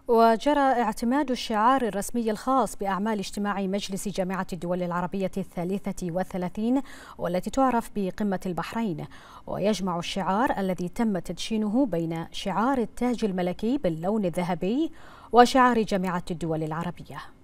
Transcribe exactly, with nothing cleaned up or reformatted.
وجرى اعتماد الشعار الرسمي الخاص بأعمال اجتماع مجلس جامعة الدول العربية الثالثة والثلاثين والتي تعرف بقمة البحرين، ويجمع الشعار الذي تم تدشينه بين شعار التاج الملكي باللون الذهبي وشعار جامعة الدول العربية.